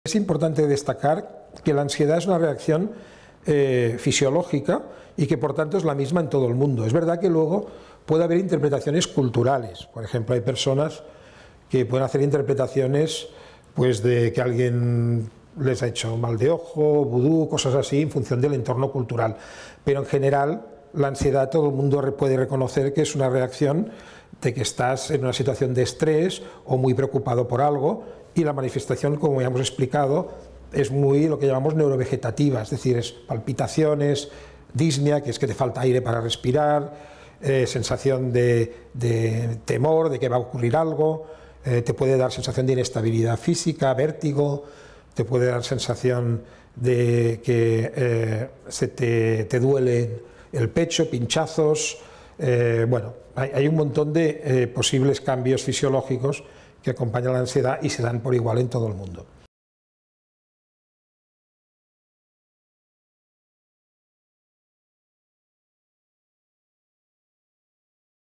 Es importante destacar que la ansiedad es una reacción fisiológica y que por tanto es la misma en todo el mundo. Es verdad que luego puede haber interpretaciones culturales. Por ejemplo, hay personas que pueden hacer interpretaciones pues, de que alguien les ha hecho mal de ojo, vudú, cosas así, en función del entorno cultural. Pero en general, la ansiedad todo el mundo puede reconocer que es una reacción de que estás en una situación de estrés o muy preocupado por algo, y la manifestación, como ya hemos explicado, es muy lo que llamamos neurovegetativa, es decir, es palpitaciones, disnea, que es que te falta aire para respirar, sensación de temor, de que va a ocurrir algo, te puede dar sensación de inestabilidad física, vértigo, te puede dar sensación de que te duele el pecho, pinchazos, bueno, hay un montón de posibles cambios fisiológicos que acompañan la ansiedad y se dan por igual en todo el mundo.